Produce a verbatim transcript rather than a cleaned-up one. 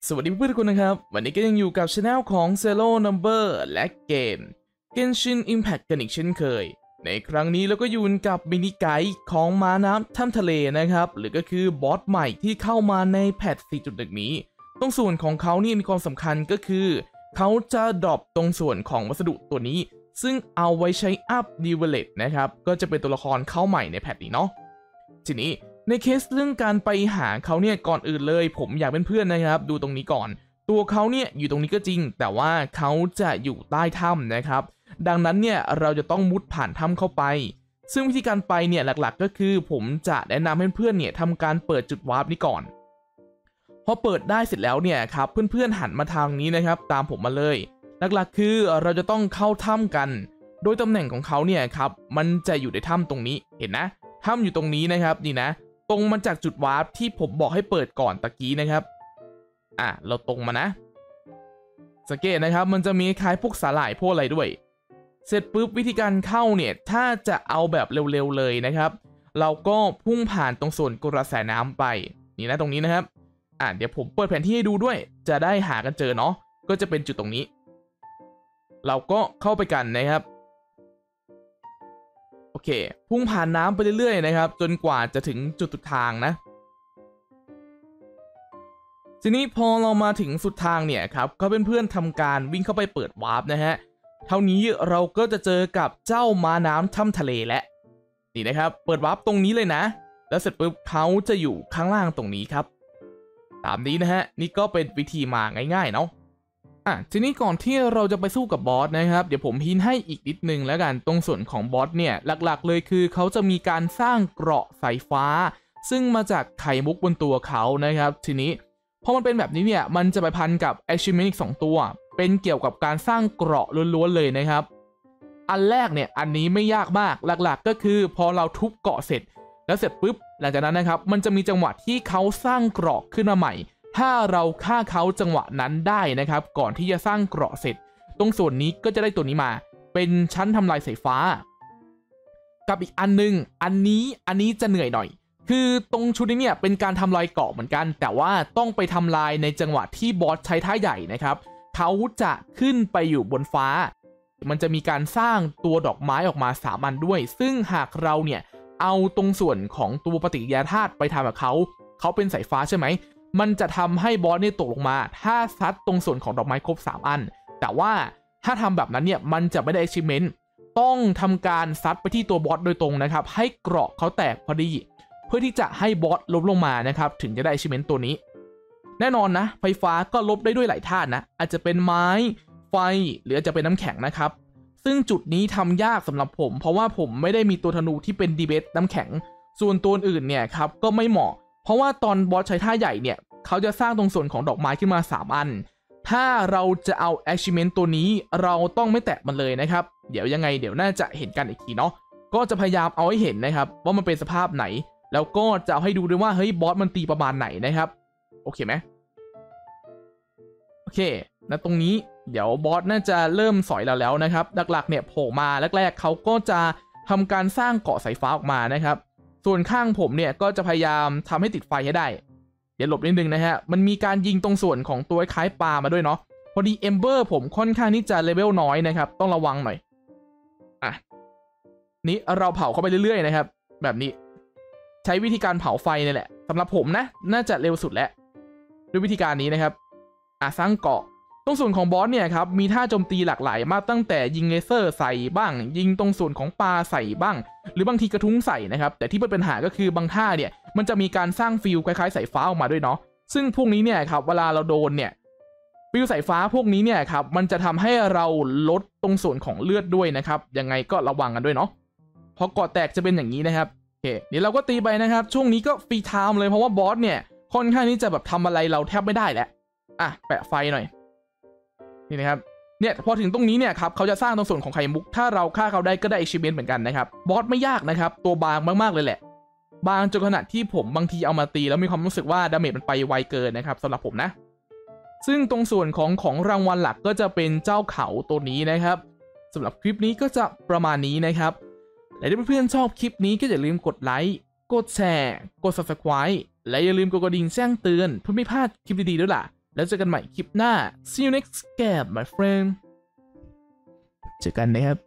สวัสดีเพื่อนทุกคนนะครับวันนี้ก็ยังอยู่กับช anel ของ Zero Number และเกม Genshin Impact กันอีกเช่นเคยในครั้งนี้เราก็อยู่กับมินิไกด์ของม้าน้ำถ้ำทะเลนะครับหรือก็คือบอสใหม่ที่เข้ามาในแพท สี่จุดหนึ่ง นี้ตรงส่วนของเขานี่มีความสำคัญก็คือเขาจะดรอปตรงส่วนของวัสดุตัวนี้ซึ่งเอาไว้ใช้อัพดีเวลเลตนะครับก็จะเป็นตัวละครเข้าใหม่ในแพทนี้เนาะทีนี้ในเคสเรื่องการไปหาเขาเนี่ยก่อนอื่นเลยผมอยากเป็นเพื่อนนะครับดูตรงนี้ก่อนตัวเขาเนี่ยอยู่ตรงนี้ก็จริงแต่ว่าเขาจะอยู่ใต้ถ้ำนะครับดังนั้นเนี่ยเราจะต้องมุดผ่านถ้ำเข้าไปซึ่งวิธีการไปเนี่ยหลักๆก็คือผมจะแนะนำให้เพื่อนเนี่ยทำการเปิดจุดวาร์ปนี้ก่อนพอเปิดได้เสร็จแล้วเนี่ยครับเพื่อนๆหันมาทางนี้นะครับตามผมมาเลยหลักๆคือเราจะต้องเข้าถ้ำกันโดยตำแหน่งของเขาเนี่ยครับมันจะอยู่ในถ้ำตรงนี้เห็นนะถ้ำอยู่ตรงนี้นะครับนี่นะตรงมาจากจุดวาร์ปที่ผมบอกให้เปิดก่อนตะกี้นะครับอ่ะเราตรงมานะสังเกตนะครับมันจะมีคล้ายพวกสาหร่ายพวกอะไรด้วยเสร็จปุ๊บวิธีการเข้าเนี่ยถ้าจะเอาแบบเร็วๆเลยนะครับเราก็พุ่งผ่านตรงส่วนกระแสน้ำไปนี่นะตรงนี้นะครับอ่ะเดี๋ยวผมเปิดแผนที่ให้ดูด้วยจะได้หากันเจอเนาะก็จะเป็นจุดตรงนี้เราก็เข้าไปกันนะครับโอเคพุ่งผ่านน้ำไปเรื่อยๆนะครับจนกว่าจะถึงจุดสุดทางนะทีนี้พอเรามาถึงสุดทางเนี่ยครับก็เพื่อนๆทำการวิ่งเข้าไปเปิดวาร์ปนะฮะเท่านี้เราก็จะเจอกับเจ้าม้าน้ำถ้ำทะเลและนี่นะครับเปิดวาร์ปตรงนี้เลยนะแล้วเสร็จปุ๊บเขาจะอยู่ข้างล่างตรงนี้ครับตามนี้นะฮะนี่ก็เป็นวิธีมาง่ายๆเนาะอ่ะทีนี้ก่อนที่เราจะไปสู้กับบอสนะครับเดี๋ยวผมพินให้อีกนิดนึงแล้วกันตรงส่วนของบอสเนี่ยหลักๆเลยคือเขาจะมีการสร้างเกราะสายฟ้าซึ่งมาจากไข่มุกบนตัวเขานะครับทีนี้พอมันเป็นแบบนี้เนี่ยมันจะไปพันกับ achievement อีกสองตัวเป็นเกี่ยวกับการสร้างเกราะล้วนๆเลยนะครับอันแรกเนี่ยอันนี้ไม่ยากมากหลักๆก็คือพอเราทุบเกราะเสร็จแล้วเสร็จปุ๊บหลังจากนั้นนะครับมันจะมีจังหวะที่เขาสร้างเกราะขึ้นมาใหม่ถ้าเราฆ่าเขาจังหวะนั้นได้นะครับก่อนที่จะสร้างเกราะเสร็จตรงส่วนนี้ก็จะได้ตัวนี้มาเป็นชั้นทำลายสายฟ้ากับอีกอันนึงอันนี้อันนี้จะเหนื่อยหน่อยคือตรงชุดนี้เนี่ยเป็นการทำลายเกราะเหมือนกันแต่ว่าต้องไปทำลายในจังหวะที่บอสใช้ท่าใหญ่นะครับเขาจะขึ้นไปอยู่บนฟ้ามันจะมีการสร้างตัวดอกไม้ออกมาสามอันด้วยซึ่งหากเราเนี่ยเอาตรงส่วนของตัวปฏิกิริยาธาตุไปทำกับเขาเขาเป็นสายฟ้าใช่ไหมมันจะทำให้บอสเนี่ยตกลงมาถ้าซัดตรงส่วนของดอกไม้ครบสามอันแต่ว่าถ้าทำแบบนั้นเนี่ยมันจะไม่ได้ achievement ต้องทำการซัดไปที่ตัวบอสโดยตรงนะครับให้เกราะเขาแตกพอดีเพื่อที่จะให้บอสลบลงมานะครับถึงจะได้ achievement ตัวนี้แน่นอนนะไฟฟ้าก็ลบได้ด้วยหลายธาตุนะอาจจะเป็นไม้ไฟหรืออาจจะเป็นน้ำแข็งนะครับซึ่งจุดนี้ทำยากสำหรับผมเพราะว่าผมไม่ได้มีตัวธนูที่เป็นดีเบตน้ำแข็งส่วนตัวอื่นเนี่ยครับก็ไม่เหมาะเพราะว่าตอนบอสใช้ท่าใหญ่เนี่ยเขาจะสร้างตรงส่วนของดอกไม้ขึ้นมาสามอันถ้าเราจะเอา achievement ตัวนี้เราต้องไม่แตะมันเลยนะครับเดี๋ยวยังไงเดี๋ยวน่าจะเห็นกันอีกทีเนาะก็จะพยายามเอาให้เห็นนะครับว่ามันเป็นสภาพไหนแล้วก็จะเอาให้ดูด้วยว่าเฮ้ยบอสมันตีประมาณไหนนะครับโอเคไหมโอเคนะตรงนี้เดี๋ยวบอสน่าจะเริ่มสอยเราแล้วนะครับหลักๆเนี่ยโผล่มาแรกๆเขาก็จะทำการสร้างเกาะสายฟ้าออกมานะครับส่วนข้างผมเนี่ยก็จะพยายามทำให้ติดไฟให้ได้เดี๋ยวหลบนิดนึงนะฮะมันมีการยิงตรงส่วนของตัวคล้ายปลามาด้วยเนาะพอดีเอมเบอร์ผมค่อนข้างที่จะเลเวลน้อยนะครับต้องระวังหน่อยอ่ะนี้เราเผาเข้าไปเรื่อยๆนะครับแบบนี้ใช้วิธีการเผาไฟนี่แหละสำหรับผมนะน่าจะเร็วสุดแล้วด้วยวิธีการนี้นะครับอ่ะสร้างเกาะตรงส่วนของบอสเนี่ยครับมีท่าโจมตีหลากหลายมากตั้งแต่ยิงเลเซอร์ใส่บ้างยิงตรงส่วนของปลาใส่บ้างหรือบางทีกระทุ้งใส่นะครับแต่ที่เป็นปัญหาก็คือบางท่าเนี่ยมันจะมีการสร้างฟิลคล้ายๆสายฟ้าออกมาด้วยเนาะซึ่งพวกนี้เนี่ยครับเวลาเราโดนเนี่ยฟิลสายฟ้าพวกนี้เนี่ยครับมันจะทำให้เราลดตรงส่วนของเลือดด้วยนะครับยังไงก็ระวังกันด้วยเนาะพอเกาะแตกจะเป็นอย่างนี้นะครับโอเคเดี๋ยวเราก็ตีไปนะครับช่วงนี้ก็ฟรีไทม์เลยเพราะว่าบอสเนี่ยค่อนข้างที่จะแบบทำอะไรเราแทบไม่ได้แล้วอ่ะแปะไฟหน่อยนี่นะครับเนี่ยพอถึงตรงนี้เนี่ยครับเขาจะสร้างตรงส่วนของไข่มุกถ้าเราฆ่าเขาได้ก็ได้ achievement เหมือนกันนะครับบอสไม่ยากนะครับตัวบางมากๆเลยแหละบางจนขนาดที่ผมบางทีเอามาตีแล้วมีความรู้สึกว่าดาเมจมันไปไวเกินนะครับสำหรับผมนะซึ่งตรงส่วนของของรางวัลหลักก็จะเป็นเจ้าเขาตัวนี้นะครับสำหรับคลิปนี้ก็จะประมาณนี้นะครับและถ้าเพื่อนๆชอบคลิปนี้ก็อย่าลืมกดไลค์กดแชร์กด ซับสไครบ์ และอย่าลืมกดกระดิ่งแจ้งเตือนเพื่อไม่พลาดคลิปดีๆด้วยล่ะแล้วเจอกันใหม่คลิปหน้า see you next game my friend เจอกันนะครับ